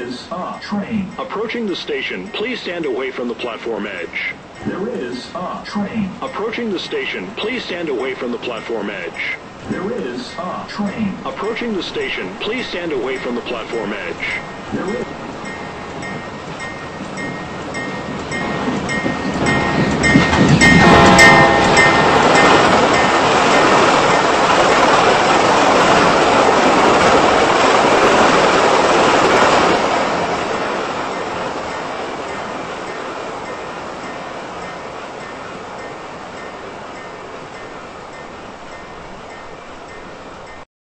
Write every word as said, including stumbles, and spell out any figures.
is a train. Approaching the station, please stand away from the platform edge. There is a train. Approaching the station, please stand away from the platform edge. There is a train. Approaching the station, please stand away from the platform edge. There is